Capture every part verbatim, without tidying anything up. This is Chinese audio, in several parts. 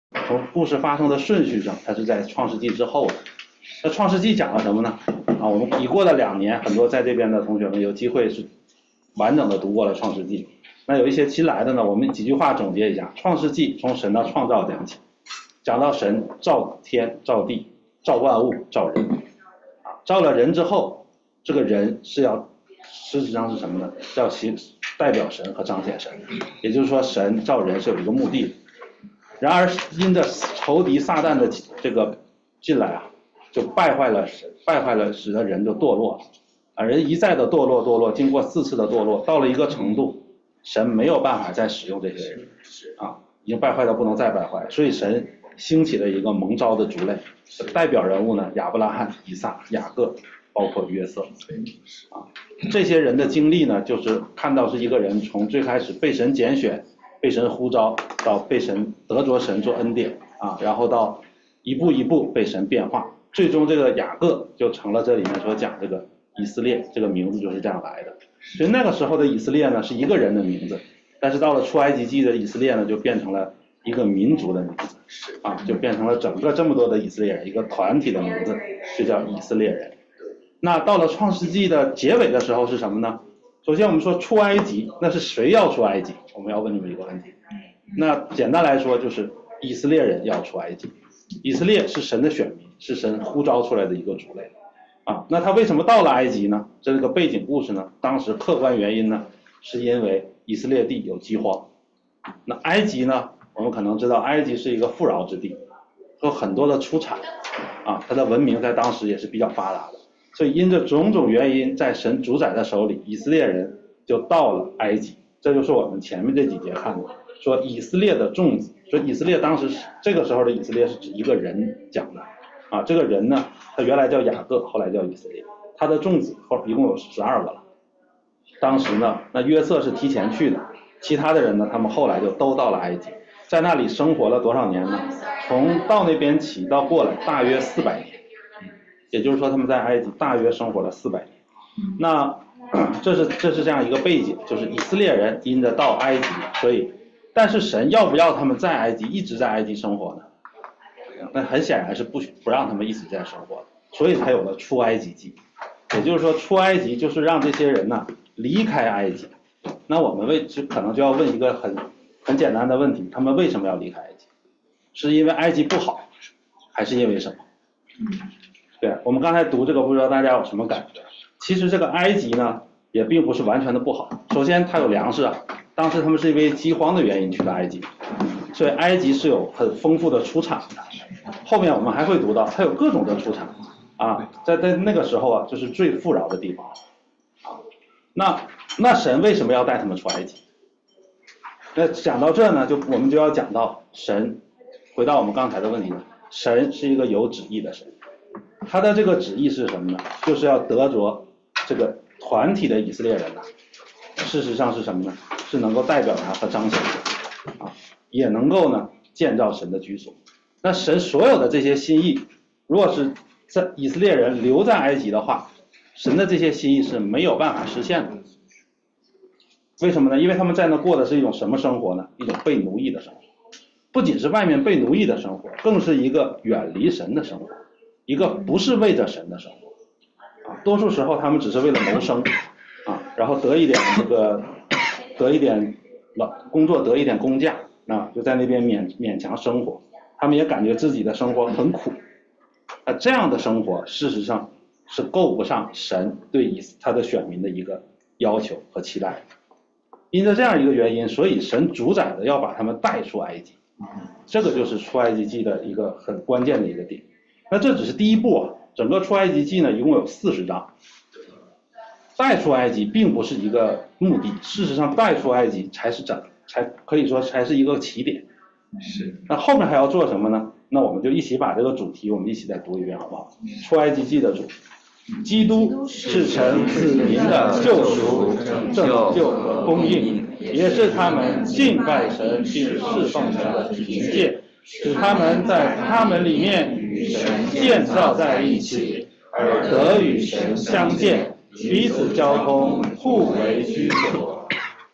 从故事发生的顺序上，它是在创世纪之后的。那创世纪讲了什么呢？啊，我们已过了两年，很多在这边的同学们有机会是完整的读过了创世纪。那有一些新来的呢，我们几句话总结一下。创世纪从神的创造讲起，讲到神造天、造地、造万物、造人。啊，造了人之后，这个人是要事实上是什么呢？要其代表神和彰显神。也就是说，神造人是有一个目的的。然而因着仇敌撒旦的这个进来啊，就败坏了神，败坏了，使得人就堕落了。啊，人一再的堕落堕落，经过四次的堕落，到了一个程度，神没有办法再使用这些人，啊，已经败坏到不能再败坏，所以神兴起了一个蒙召的族类，代表人物呢，亚伯拉罕、以撒、雅各，包括约瑟，啊，这些人的经历呢，就是看到是一个人从最开始被神拣选、被神呼召，到被神得着神做恩典啊，然后到一步一步被神变化，最终这个雅各就成了这里面所讲这个以色列，这个名字就是这样来的。所以那个时候的以色列呢是一个人的名字，但是到了出埃及记的以色列呢就变成了一个民族的名字，啊，就变成了整个这么多的以色列人一个团体的名字，就叫以色列人。那到了创世纪的结尾的时候是什么呢？首先我们说出埃及，那是谁要出埃及？我们要问你们一个问题。那简单来说就是以色列人要出埃及。以色列是神的选民，是神呼召出来的一个族类啊。那他为什么到了埃及呢？这个背景故事呢，当时客观原因呢，是因为以色列地有饥荒。那埃及呢，我们可能知道埃及是一个富饶之地，有很多的出产啊，它的文明在当时也是比较发达的。所以因着种种原因，在神主宰的手里，以色列人就到了埃及。这就是我们前面这几节看的，说以色列的众子，说以色列当时这个时候的以色列是指一个人讲的啊，这个人呢，他原来叫雅各，后来叫以色列，他的众子后一共有十二个了。当时呢，那约瑟是提前去的，其他的人呢，他们后来就都到了埃及，在那里生活了多少年呢？从到那边起到过来大约四百年。也就是说他们在埃及大约生活了四百年。那这是这是这样一个背景，就是以色列人因着到埃及，所以但是神要不要他们在埃及一直在埃及生活呢？那很显然是不不让他们一直在生活的，所以才有了出埃及记。也就是说出埃及就是让这些人呢离开埃及。那我们为可能就要问一个很很简单的问题，他们为什么要离开埃及？是因为埃及不好，还是因为什么？对，我们刚才读这个不知道大家有什么感觉。其实这个埃及呢也并不是完全的不好。首先它有粮食啊，当时他们是因为饥荒的原因去的埃及，所以埃及是有很丰富的出产的。后面我们还会读到它有各种的出产啊，在在那个时候啊就是最富饶的地方啊。那那神为什么要带他们出埃及？那讲到这呢，就我们就要讲到神，回到我们刚才的问题呢，神是一个有旨意的神。他的这个旨意是什么呢？就是要得着这个团体的以色列人呢，事实上是什么呢？是能够代表他和彰显神啊，也能够呢建造神的居所。那神所有的这些心意，如果是在以色列人留在埃及的话，神的这些心意是没有办法实现的。为什么呢？因为他们在那过的是一种什么生活呢？一种被奴役的生活。不仅是外面被奴役的生活，更是一个远离神的生活，一个不是为着神的生活啊。多数时候他们只是为了谋生啊，然后得一点这个得一点工作，得一点工价啊，就在那边勉勉强生活。他们也感觉自己的生活很苦啊，这样的生活事实上是够不上神对他的选民的一个要求和期待。因着这样一个原因，所以神主宰的要把他们带出埃及，这个就是出埃及记的一个很关键的一个点。那这只是第一步啊，整个出埃及记呢一共有四十章。带出埃及并不是一个目的，事实上带出埃及才是整，才可以说才是一个起点。 是。 那后面还要做什么呢？那我们就一起把这个主题我们一起再读一遍好不好？出埃及记的主题。基督是神子民的救赎、拯救和供应，也是他们敬拜神并侍奉神的凭借，使他们在他们里面与神建造在一起，而得与神相见，彼此交通，互为居所。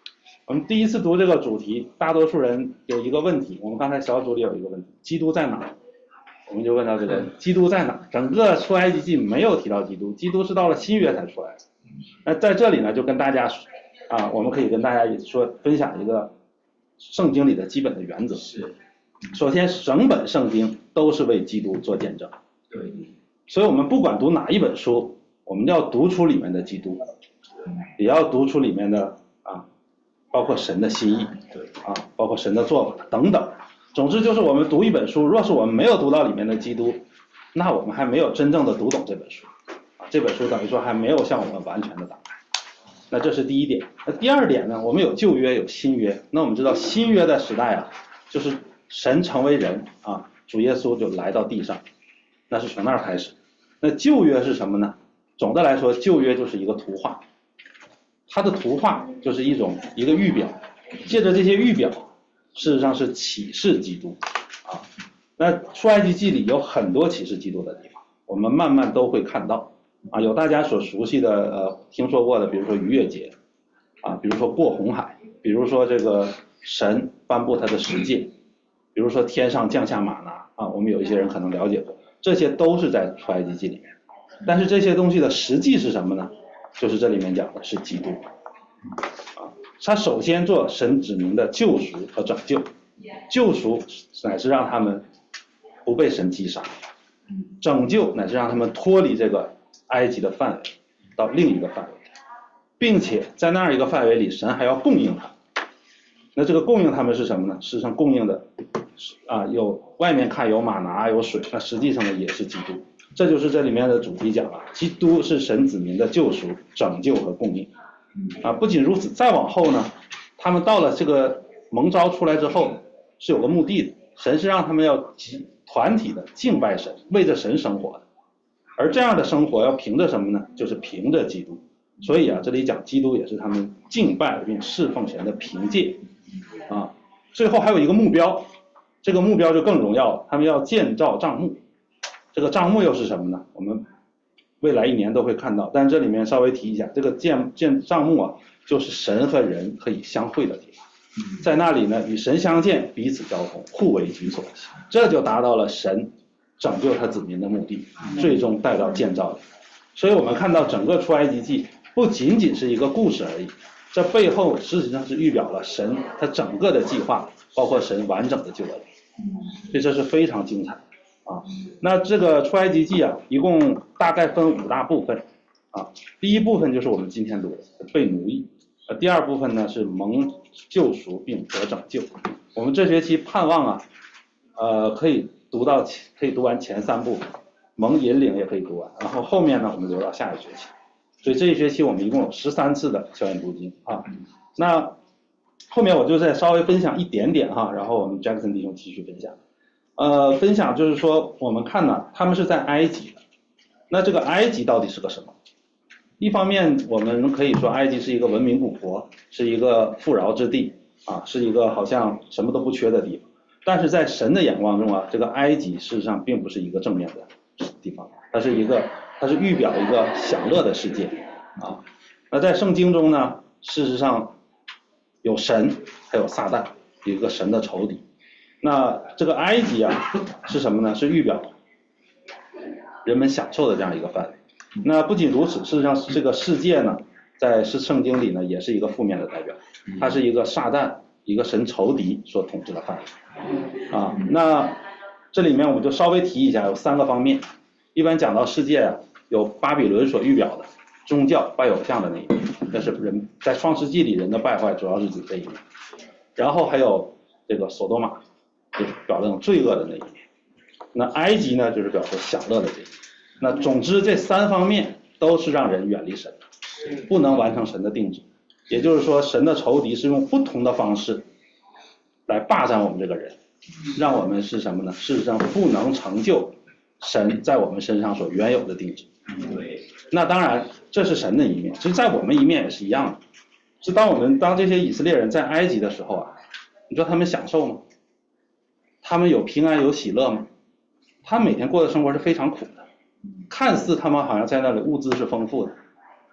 我们第一次读这个主题，大多数人有一个问题，我们刚才小组里有一个问题，基督在哪？我们就问到这个基督在哪？整个出埃及记没有提到基督，基督是到了新约才出来的。那在这里呢，就跟大家啊，我们可以跟大家也说分享一个圣经里的基本的原则。 是， 首先整本圣经都是为基督做见证。 对。 所以我们不管读哪一本书，我们要读出里面的基督，也要读出里面的啊，包括神的心意， 对啊，包括神的做法等等。总之就是我们读一本书，若是我们没有读到里面的基督，那我们还没有真正的读懂这本书，啊，这本书等于说还没有向我们完全的打开。那这是第一点。那第二点呢，我们有旧约有新约。那我们知道新约的时代啊，就是神成为人啊，主耶稣就来到地上，那是从那儿开始。那旧约是什么呢？总的来说，旧约就是一个图画，它的图画就是一种一个预表，借着这些预表，事实上是启示基督啊。那出埃及记里有很多启示基督的地方，我们慢慢都会看到啊。有大家所熟悉的呃听说过的，比如说逾越节啊，比如说过红海，比如说这个神颁布他的十诫，比如说天上降下玛拿啊，我们有一些人可能了解过，这些都是在出埃及记里面。但是这些东西的实际是什么呢？就是这里面讲的是基督啊，他首先做神子民的救赎和拯救，救赎乃是让他们不被神击杀，拯救乃是让他们脱离这个埃及的范围到另一个范围，并且在那样一个范围里，神还要供应他。那这个供应他们是什么呢？实际上供应的啊，有外面看有玛拿有水，那实际上呢也是基督。这就是这里面的主题讲了，基督是神子民的救赎、拯救和供应啊。不仅如此，再往后呢，他们到了这个蒙召出来之后是有个目的的，神是让他们要集团体的敬拜神，为着神生活的。而这样的生活要凭着什么呢？就是凭着基督。所以啊，这里讲基督也是他们敬拜并侍奉神的凭借啊。最后还有一个目标，这个目标就更荣耀了，他们要建造帐幕。这个帐幕又是什么呢？我们未来一年都会看到，但这里面稍微提一下，这个建建帐幕啊，就是神和人可以相会的地方，在那里呢，与神相见，彼此交通，互为己所，这就达到了神拯救他子民的目的，最终带到建造里。所以我们看到整个出埃及记不仅仅是一个故事而已，这背后事实上是预表了神他整个的计划，包括神完整的救恩，所以这是非常精彩的。啊，那这个出埃及记啊，一共大概分五大部分啊。第一部分就是我们今天读的被奴役，呃，第二部分呢是蒙救赎并得拯救。我们这学期盼望啊，呃，可以读到可以读完前三部分，蒙引领也可以读完，然后后面呢我们留到下一学期。所以这一学期我们一共有十三次的校园读经啊。那后面我就再稍微分享一点点哈，然后我们 Jackson 弟兄继续分享。呃，分享就是说，我们看呢，他们是在埃及的。那这个埃及到底是个什么？一方面，我们可以说埃及是一个文明古国，是一个富饶之地啊，是一个好像什么都不缺的地方。但是在神的眼光中啊，这个埃及事实上并不是一个正面的地方，它是一个，它是预表一个享乐的世界啊。那在圣经中呢，事实上有神，还有撒旦，有一个神的仇敌。那这个埃及啊是什么呢？是预表人们享受的这样一个范围。那不仅如此，事实上这个世界呢，在是圣经里呢也是一个负面的代表，它是一个撒旦、一个神仇敌所统治的范围啊。那这里面我们就稍微提一下，有三个方面。一般讲到世界啊，有巴比伦所预表的宗教拜偶像的那一面，这是人在创世纪里人的败坏主要是指这一面。然后还有这个索多玛，就是表这种罪恶的那一面。那埃及呢，就是表示享乐的这一面。那总之这三方面都是让人远离神的，不能完成神的定旨。也就是说，神的仇敌是用不同的方式来霸占我们这个人，让我们是什么呢？事实上不能成就神在我们身上所原有的定旨。那当然这是神的一面，其实在我们一面也是一样的。是当我们当这些以色列人在埃及的时候啊，你说他们享受吗？他们有平安有喜乐吗？他们每天过的生活是非常苦的，看似他们好像在那里物资是丰富的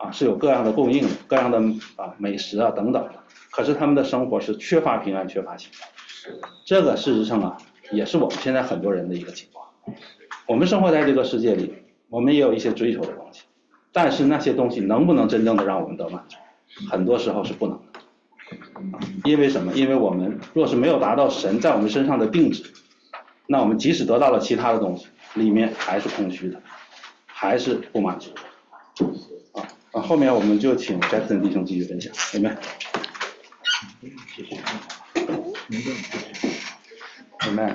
啊，是有各样的供应、各样的啊美食啊等等的，可是他们的生活是缺乏平安、缺乏幸福。这个事实上啊，也是我们现在很多人的一个情况。我们生活在这个世界里，我们也有一些追求的东西，但是那些东西能不能真正的让我们得满足，很多时候是不能的。因为什么？因为我们若是没有达到神在我们身上的定旨，那我们即使得到了其他的东西，里面还是空虚的，还是不满足的。啊，啊后面我们就请 Jackson 弟兄继续分享，有没有？有没有？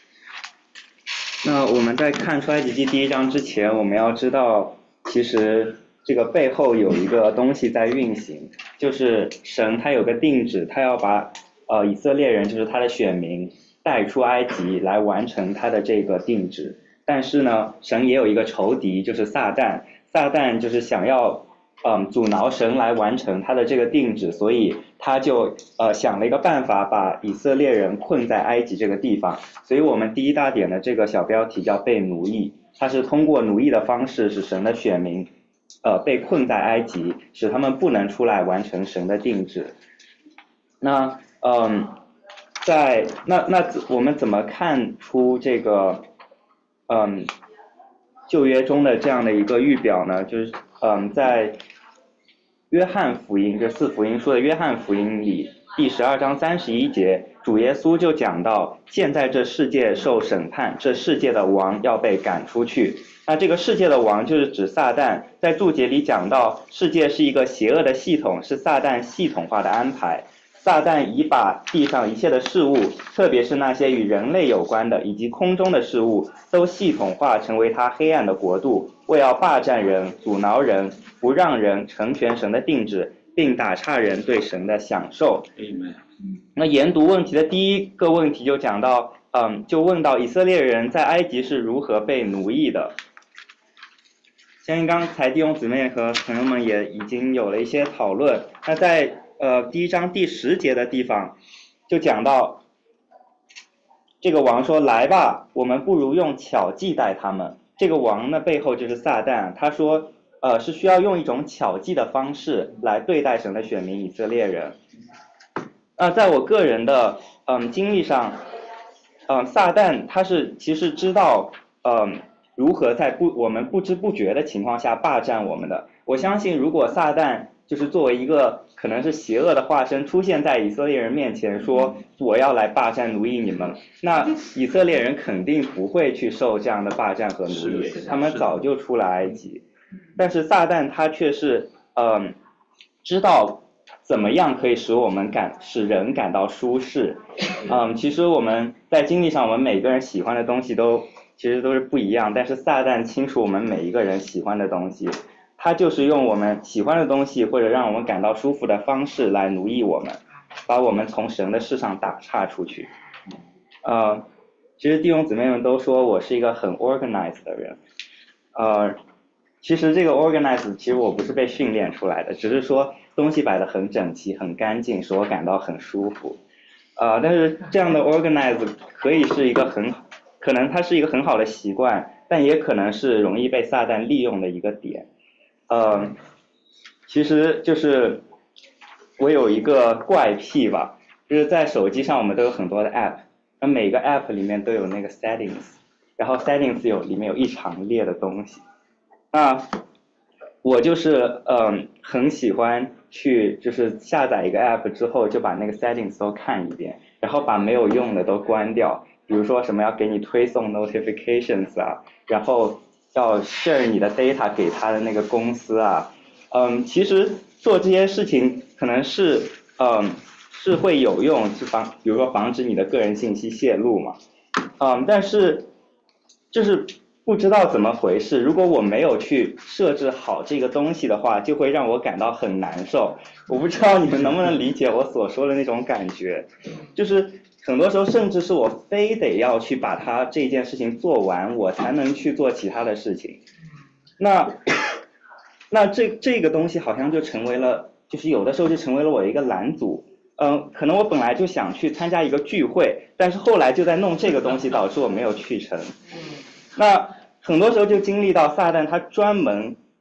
那我们在看出埃及记第一章之前，我们要知道，其实这个背后有一个东西在运行，就是神他有个定旨，他要把呃以色列人，就是他的选民带出埃及来完成他的这个定旨。但是呢，神也有一个仇敌，就是撒旦，撒旦就是想要嗯阻挠神来完成他的这个定旨，所以他就呃想了一个办法，把以色列人困在埃及这个地方。所以我们第一大点的这个小标题叫被奴役，它是通过奴役的方式使神的选民呃被困在埃及，使他们不能出来完成神的定旨。那嗯在那那我们怎么看出这个嗯旧约中的这样的一个预表呢？就是嗯在约翰福音，这四福音书的约翰福音里第十二章三十一节，主耶稣就讲到，现在这世界受审判，这世界的王要被赶出去。那这个世界的王就是指撒旦，在注解里讲到，世界是一个邪恶的系统，是撒旦系统化的安排。撒旦已把地上一切的事物，特别是那些与人类有关的以及空中的事物，都系统化成为他黑暗的国度，为要霸占人、阻挠人，不让人成全神的定旨，并打岔人对神的享受。那研读问题的第一个问题就讲到，嗯，就问到以色列人在埃及是如何被奴役的。相信刚才弟兄姊妹和朋友们也已经有了一些讨论。那在呃第一章第十节的地方就讲到，这个王说，来吧，我们不如用巧计待他们。这个王呢背后就是撒旦，他说呃是需要用一种巧计的方式来对待神的选民以色列人。那在我个人的嗯经历上，嗯撒旦他是其实知道嗯如何在不我们不知不觉的情况下霸占我们的。我相信如果撒旦就是作为一个可能是邪恶的化身出现在以色列人面前，说我要来霸占奴役你们，那以色列人肯定不会去受这样的霸占和奴役，他们早就出了埃及。但是撒旦他却是嗯知道怎么样可以使我们感使人感到舒适。嗯，其实我们在经历上，我们每个人喜欢的东西都其实都是不一样，但是撒旦清楚我们每一个人喜欢的东西，他就是用我们喜欢的东西或者让我们感到舒服的方式来奴役我们，把我们从神的事上打岔出去。呃，其实弟兄姊妹们都说我是一个很 organized 的人，呃，其实这个 organized 其实我不是被训练出来的，只是说东西摆得很整齐很干净，使我感到很舒服。呃，但是这样的 organized 可以是一个很可能它是一个很好的习惯，但也可能是容易被撒旦利用的一个点。呃，其实就是我有一个怪癖吧，就是在手机上我们都有很多的 app， 那每个 app 里面都有那个 settings， 然后 settings 有里面有一长列的东西。那我就是嗯很喜欢去就是下载一个 app 之后就把那个 settings 都看一遍，然后把没有用的都关掉，比如说什么要给你推送 notifications 啊，然后要 share 你的 data 给他的那个公司啊。嗯，其实做这些事情可能是嗯是会有用，是防比如说防止你的个人信息泄露嘛。嗯，但是就是不知道怎么回事，如果我没有去设置好这个东西的话，就会让我感到很难受。我不知道你们能不能理解我所说的那种感觉，就是很多时候甚至是我非得要去把它这件事情做完，我才能去做其他的事情。那那这这个东西好像就成为了，就是有的时候就成为了我一个拦阻。嗯，可能我本来就想去参加一个聚会，但是后来就在弄这个东西，导致我没有去成。那很多时候就经历到撒旦他专门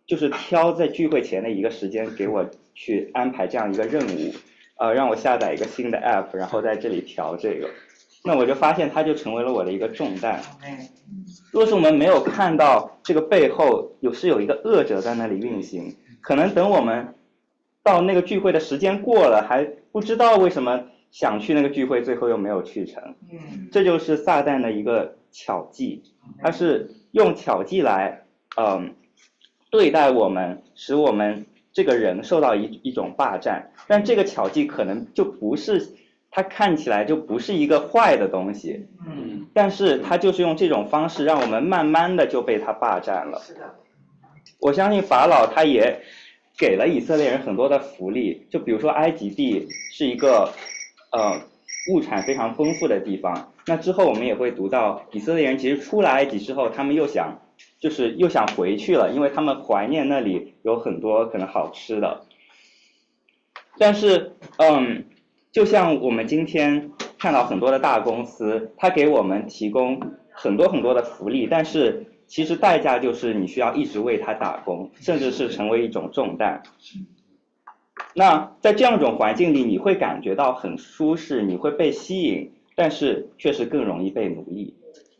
就是挑在聚会前的一个时间给我去安排这样一个任务，呃，让我下载一个新的 app， 然后在这里调这个，那我就发现它就成为了我的一个重担。若是我们没有看到这个背后有是有一个恶者在那里运行，可能等我们到那个聚会的时间过了，还不知道为什么想去那个聚会，最后又没有去成。这就是撒旦的一个巧计，他是用巧计来嗯对待我们，使我们这个人受到一一种霸占。但这个巧计可能就不是，它看起来就不是一个坏的东西，嗯，但是它就是用这种方式让我们慢慢的就被它霸占了。是的，我相信法老他也给了以色列人很多的福利，就比如说埃及地是一个呃物产非常丰富的地方，那之后我们也会读到以色列人其实出了埃及之后，他们又想就是又想回去了，因为他们怀念那里有很多可能好吃的。但是嗯就像我们今天看到很多的大公司，它给我们提供很多很多的福利，但是其实代价就是你需要一直为它打工，甚至是成为一种重担。那在这样一种环境里，你会感觉到很舒适，你会被吸引，但是却是更容易被奴役。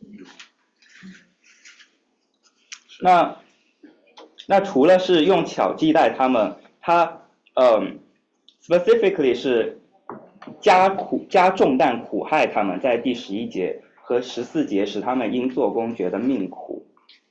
那那除了是用巧计待他们，他嗯 specifically 是加苦加重担苦害他们，在第十一节和十四节使他们因做工觉得命苦。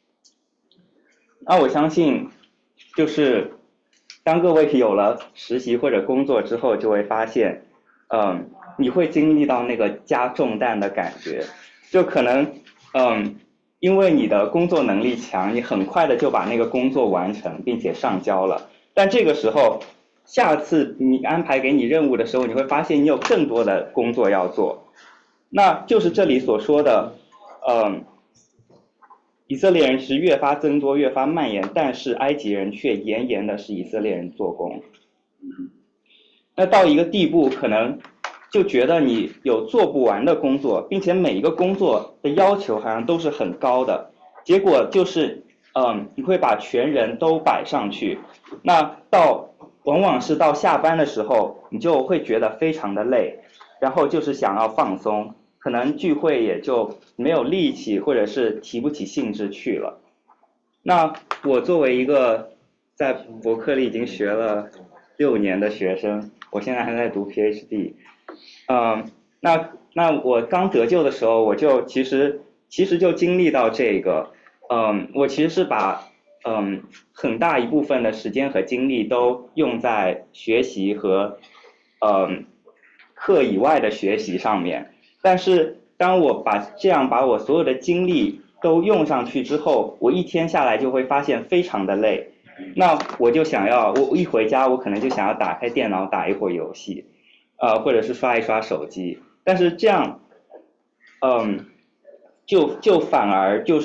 那我相信就是当各位有了实习或者工作之后，就会发现嗯你会经历到那个加重担的感觉，就可能嗯因为你的工作能力强，你很快的就把那个工作完成并且上交了，但这个时候下次你安排给你任务的时候，你会发现你有更多的工作要做。那就是这里所说的嗯以色列人是越发增多越发蔓延，但是埃及人却严严的使以色列人做工。那到一个地步可能就觉得你有做不完的工作，并且每一个工作的要求好像都是很高的，结果就是嗯你会把全人都摆上去，那到往往是到下班的时候你就会觉得非常的累，然后就是想要放松，可能聚会也就没有力气或者是提不起兴致去了。那我作为一个在伯克利已经学了六年的学生，我现在还在读 PhD， 嗯，那那我刚得救的时候，我就其实其实就经历到这个，嗯，我其实是把嗯很大一部分的时间和精力都用在学习和嗯课以外的学习上面，但是当我把这样把我所有的精力都用上去之后，我一天下来就会发现非常的累。那我就想要，我一回家我可能就想要打开电脑打一会儿游戏，呃，或者是刷一刷手机。但是这样，嗯，就就反而就是，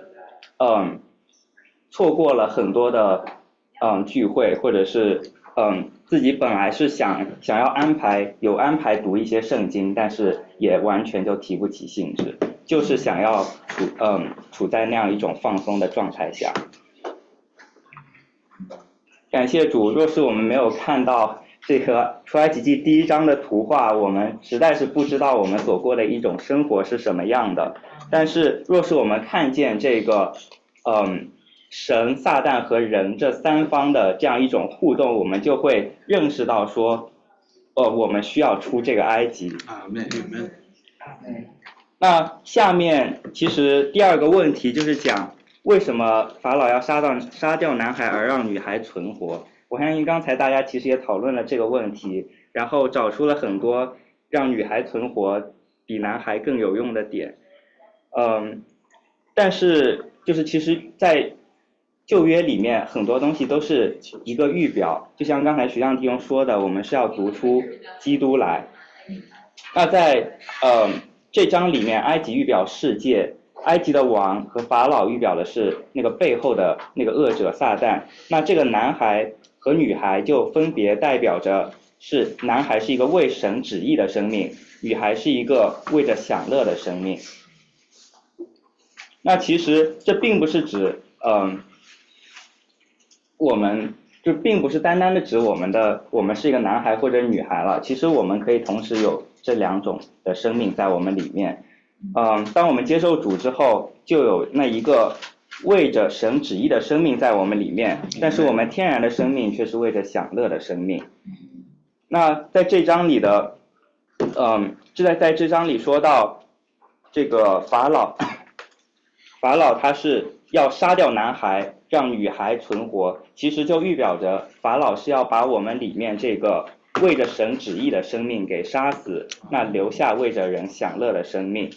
嗯，错过了很多的嗯聚会，或者是嗯自己本来是想想要安排有安排读一些圣经，但是也完全就提不起兴致，就是想要处嗯处在那样一种放松的状态下。感谢主，若是我们没有看到这个出埃及记第一章的图画，我们实在是不知道我们所过的一种生活是什么样的。但是若是我们看见这个嗯神、撒旦和人这三方的这样一种互动，我们就会认识到说呃我们需要出这个埃及。 阿们阿们。 那下面其实第二个问题就是讲为什么法老要杀到杀掉男孩而让女孩存活？我相信刚才大家其实也讨论了这个问题，然后找出了很多让女孩存活比男孩更有用的点。嗯，但是就是其实在旧约里面很多东西都是一个预表，就像刚才徐亮弟兄说的，我们是要读出基督来。那在嗯这章里面，埃及预表世界，埃及的王和法老预表的是那个背后的那个恶者撒旦，那这个男孩和女孩就分别代表着是男孩是一个为神旨意的生命，女孩是一个为着享乐的生命。那其实这并不是指嗯我们就并不是单单的指我们的我们是一个男孩或者女孩了，其实我们可以同时有这两种的生命在我们里面。嗯，当我们接受主之后，就有那一个为着神旨意的生命在我们里面，但是我们天然的生命却是为着享乐的生命。那在这章里的，嗯，就在在这章里说到这个法老，法老他是要杀掉男孩，让女孩存活，其实就预表着法老是要把我们里面这个为着神旨意的生命给杀死，那留下为着人享乐的生命。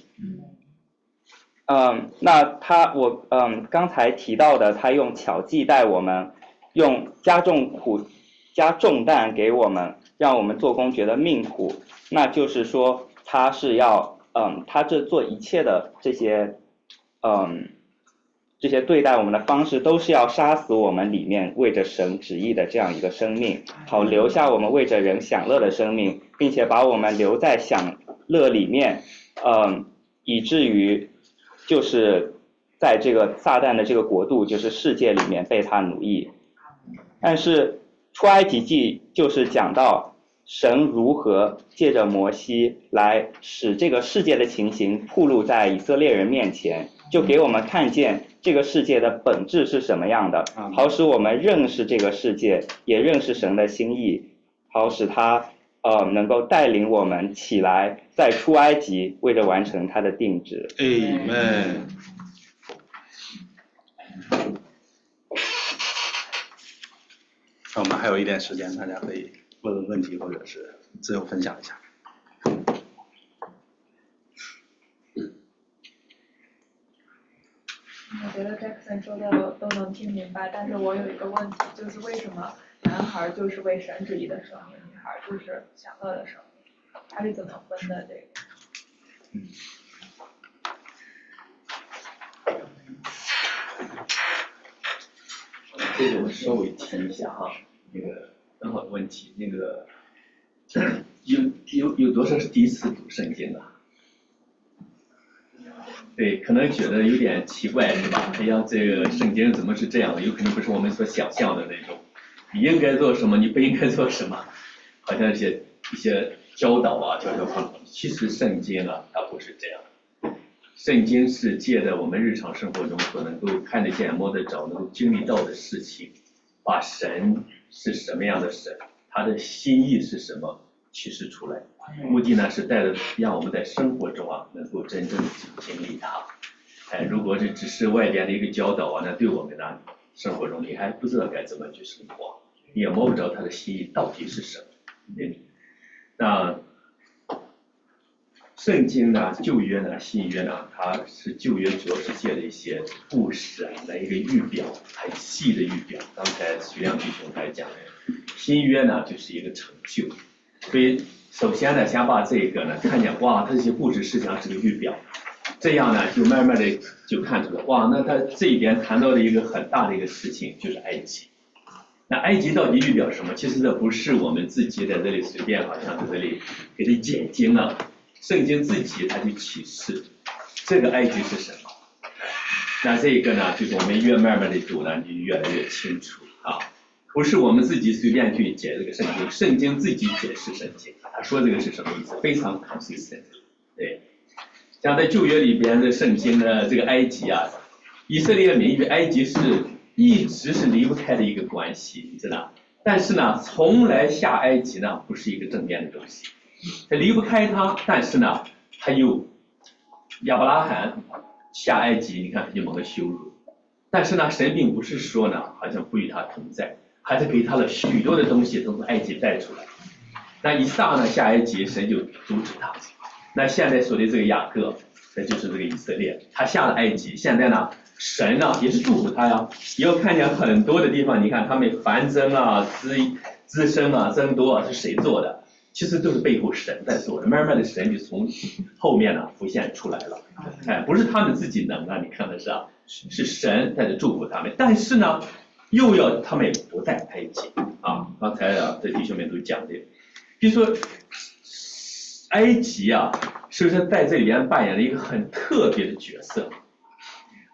嗯，那他我嗯刚才提到的，他用巧计待我们，用加重苦加重担给我们，让我们做工觉得命苦，那就是说他是要嗯他这做一切的这些嗯这些对待我们的方式，都是要杀死我们里面为着神旨意的这样一个生命，好留下我们为着人享乐的生命，并且把我们留在享乐里面，嗯以至于就是在这个撒旦的这个国度，就是世界里面被他奴役。但是出埃及记就是讲到神如何借着摩西来使这个世界的情形暴露在以色列人面前，就给我们看见这个世界的本质是什么样的，好使我们认识这个世界，也认识神的心意，好使他呃能够带领我们起来，在出埃及为了完成他的定旨。 Amen。那我们还有一点时间，大家可以问问问题，或者是自由分享一下。 我觉得 Jackson 说的都能听明白，但是我有一个问题，就是为什么男孩就是为神旨意的生命，女孩就是享乐的生命，他是怎么分的这个？ 嗯。这个我稍微提一下哈，那个很好的问题，那个有有有多少是第一次读圣经的？对，可能觉得有点奇怪是吧？哎呀，这个圣经怎么是这样的？有可能不是我们所想象的那种，你应该做什么，你不应该做什么，好像一些一些教导啊，教教方法。其实圣经啊，它不是这样。圣经是借着我们日常生活中所能够看得见、摸得着、能够经历到的事情，把神是什么样的神，他的心意是什么启示出来。目的呢是带着让我们在生活中啊能够真正的去经历它。哎，如果这只是外边的一个教导啊，那对我们呢生活中你还不知道该怎么去生活，你也摸不着他的心意到底是什么。对，那。圣经呢，旧约呢，新约呢，它是旧约主要是借的一些故事啊，来一个预表，很细的预表。刚才徐亮弟兄才讲的，新约呢就是一个成就。所以首先呢，先把这个呢看见，哇，它这些故事实际上是个预表，这样呢就慢慢的就看出来，哇，那他这一边谈到的一个很大的一个事情就是埃及。那埃及到底预表什么？其实这不是我们自己在这里随便好像在这里给它解经啊。圣经自己它就启示这个埃及是什么，那这个呢就是我们越慢慢的读呢就越来越清楚啊，不是我们自己随便去解这个圣经，圣经自己解释圣经，他说这个是什么意思，非常 consistent。 对，像在旧约里边的圣经呢，这个埃及啊，以色列民与埃及是一直是离不开的一个关系，你知道，但是呢从来下埃及呢不是一个正面的东西，他离不开他，但是呢，他又亚伯拉罕下埃及，你看他就蒙了羞辱。但是呢，神并不是说呢，好像不与他同在，还是给他了许多的东西从埃及带出来。那以撒呢下埃及，神就阻止他。那现在说的这个雅各，那就是这个以色列，他下了埃及，现在呢，神呢也是祝福他呀。以后看见很多的地方，你看他们繁增啊、滋滋生啊、增多啊，是谁做的？其实都是背后神在做的，慢慢的神就从后面呢浮现出来了，哎，不是他们自己能啊，你看的是啊，是神在这祝福他们，但是呢，又要他们不在埃及啊，刚才啊这弟兄们都讲的，比如说埃及啊，是不是在这里边扮演了一个很特别的角色？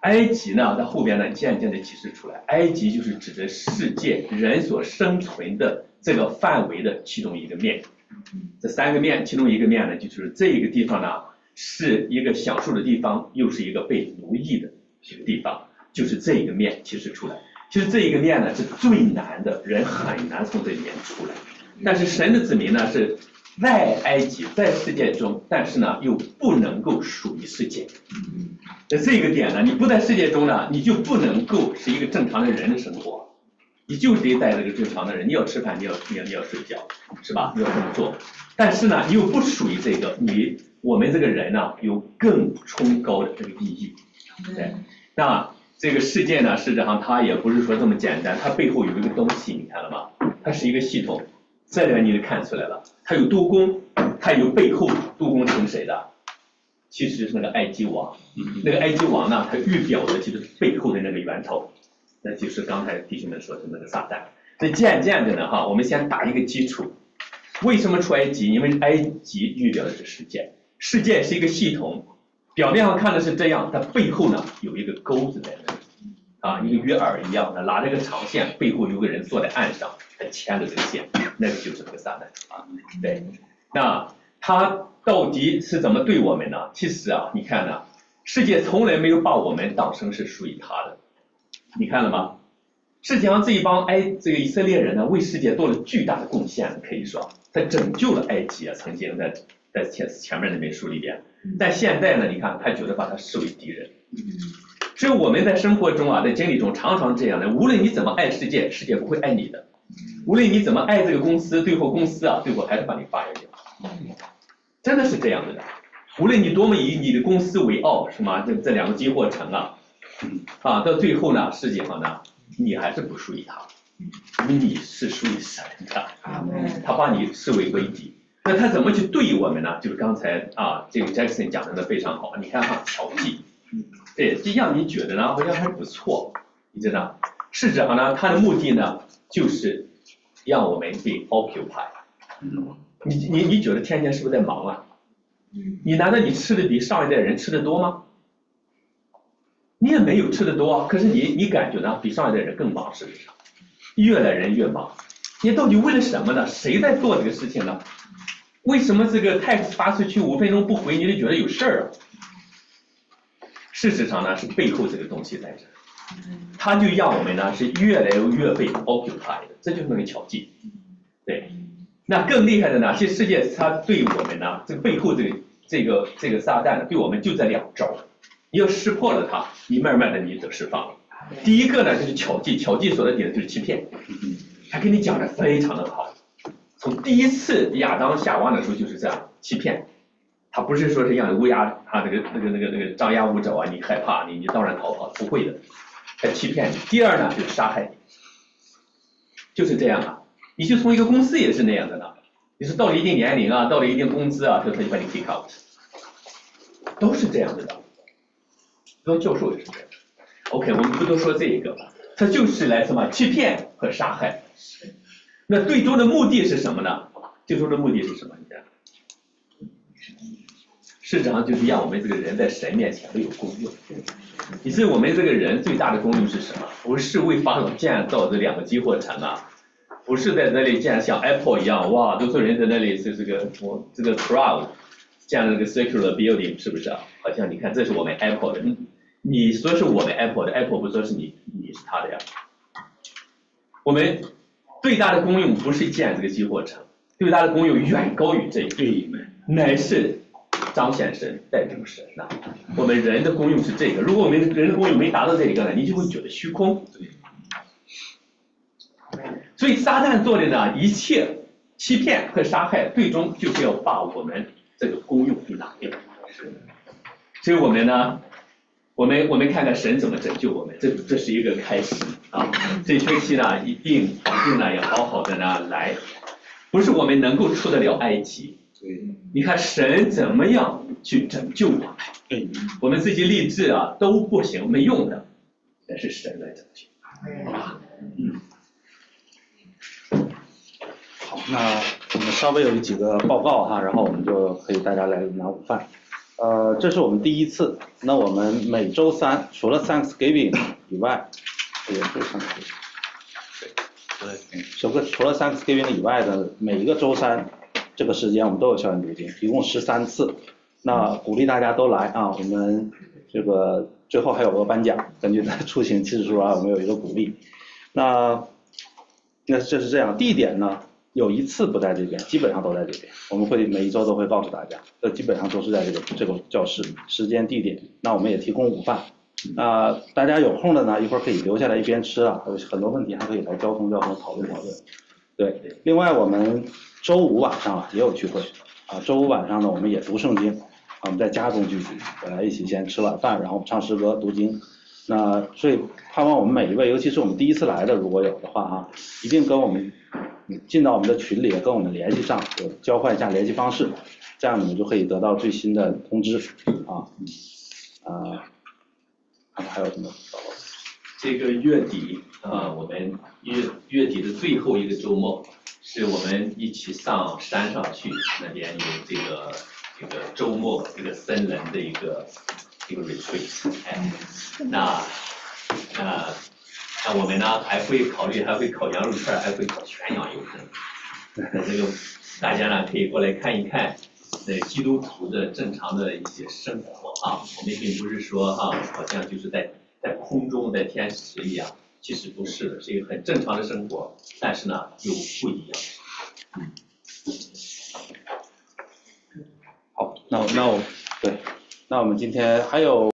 埃及呢，在后边呢渐渐的启示出来，埃及就是指的世界人所生存的这个范围的其中一个面。这三个面，其中一个面呢，就是这个地方呢是一个享受的地方，又是一个被奴役的一个地方，就是这一个面启示出来。其实这一个面呢是最难的，人很难从这里面出来。但是神的子民呢是在埃及，在世界中，但是呢又不能够属于世界。在这个点呢，你不在世界中呢，你就不能够是一个正常的人的生活。你就得带这个正常的人，你要吃饭，你要你要你要睡觉，是吧？你要工作，但是呢，你又不属于这个，你我们这个人呢，有更崇高的这个意义。对，那这个世界呢，实际上它也不是说这么简单，它背后有一个东西，你看了吗？它是一个系统，这里面你就看出来了，它有督工，它有背后督工听谁的？其实是那个埃及王，那个埃及王呢，它预表的就是背后的那个源头。那就是刚才弟兄们说的那个撒旦。这渐渐的呢，哈，我们先打一个基础。为什么出埃及？因为埃及预表的是世界，世界是一个系统，表面上看的是这样，它背后呢有一个钩子在那里，啊，一个约饵一样的，拉着个长线，背后有个人坐在岸上，他牵着这个线，那个就是那个撒旦啊。对，那他到底是怎么对我们呢？其实啊，你看呢，世界从来没有把我们当成是属于他的。你看了吗？实际上这一帮埃这个以色列人呢，为世界做了巨大的贡献，可以说他拯救了埃及啊。曾经在在前前面那本书里边，但现在呢，你看他觉得把他视为敌人。所以我们在生活中啊，在经历中常常这样的，无论你怎么爱世界，世界不会爱你的；无论你怎么爱这个公司，最后公司啊，最后还是把你 fire 掉。真的是这样子的。无论你多么以你的公司为傲，是吗？这这两个激活城啊。啊，到最后呢，实际上呢，你还是不属于他，因为你是属于神的，他把你视为为敌。那他怎么去对我们呢？就是刚才啊，这个 Jackson 讲的呢非常好。你看哈，巧计，对，这让你觉得呢好像还不错，你知道？事实上呢，他的目的呢就是让我们被 occupy。你你你觉得天天是不是在忙啊？你难道你吃的比上一代人吃的多吗？你也没有吃的多，可是你你感觉呢比上一代人更忙，事实上，越来人越忙。你到底为了什么呢？谁在做这个事情呢？为什么这个 text 发出去五分钟不回，你就觉得有事儿啊？事实上呢，是背后这个东西在这，它就让我们呢是越来越被 occupied， 这就是那个巧计。对，那更厉害的呢，其实世界它对我们呢，这个背后这个这个这个撒旦对我们就这两招。你要识破了它，你慢慢的你得释放了。第一个呢就是巧计，巧计所的点就是欺骗，他跟你讲的非常的好。从第一次亚当夏娃的时候就是这样欺骗，他不是说是让乌鸦啊那个那个那个那个张牙舞爪啊，你害怕你你当然逃跑，不会的，他欺骗你。第二呢就是杀害你，就是这样啊。你就从一个公司也是那样的呢，你是到了一定年龄啊，到了一定工资啊，他就把你 kick out， 都是这样子的。多教授也是这样。OK， 我们不多说这一个，它就是来什么欺骗和杀害。那最终的目的是什么呢？最终的目的是什么？你看，事实上就是让我们这个人在神面前没有功用。你是我们这个人最大的功用是什么？不是为法老建造这两个激活城啊，不是在那里建像 Apple 一样，哇，都说人在那里是这个我这个 proud。建了个 circular building， 是不是啊？好像你看，这是我们 Apple 的，你说是我们 Apple 的 ，Apple 不说是你，你是他的呀。我们最大的功用不是建这个激活城，最大的功用远高于这个，乃是彰显神、代表神呐。我们人的功用是这个，如果我们人的功用没达到这个呢，你就会觉得虚空。所以撒旦做的呢，一切欺骗和杀害，最终就是要把我们这个功用给拿掉。所以我们呢，我们我们看看神怎么拯救我们，这这是一个开始啊。这学期呢，一定一定呢要好好的呢来，不是我们能够出得了埃及。你看神怎么样去拯救我们？对，我们自己立志啊都不行，没用的，但是神来拯救。好吧，嗯。 好，那我们稍微有几个报告哈，然后我们就可以大家来拿午饭。 呃，这是我们第一次。那我们每周三除了 Thanksgiving 以外，也是 Thanksgiving。除了除了 Thanksgiving 以外的每一个周三这个时间，我们都有校园读经，一共十三次。那鼓励大家都来啊！我们这个最后还有个颁奖，根据出行次数啊，我们有一个鼓励。那那这是这样，地点呢有一次不在这边，基本上都在这边。我们会每一周都会告诉大家，这基本上都是在这个这个教室，时间地点。那我们也提供午饭。啊、呃，大家有空的呢，一会儿可以留下来一边吃啊，有很多问题还可以来交通交通讨论讨论。对，另外我们周五晚上啊也有聚会啊，周五晚上呢我们也读圣经，啊我们在家中聚集，大家一起先吃晚饭，然后唱诗歌读经。那所以盼望我们每一位，尤其是我们第一次来的，如果有的话啊，一定跟我们进到我们的群里，跟我们联系上，有交换一下联系方式，这样你们就可以得到最新的通知啊啊。看看还有什么？ 这个月底啊、呃，我们月月底的最后一个周末，是我们一起上山上去，那边有这个这个周末这个森林的一个一个 retreat， 哎，那那那我们呢还会考虑还会烤羊肉串，还会烤全羊油羹，那这个大家呢可以过来看一看。那基督徒的正常的一些生活啊，我们并不是说啊，好像就是在在空中在天使一样，其实不是的，是一个很正常的生活，但是呢又不一样。嗯， 好，那我那我对，那我们今天还有。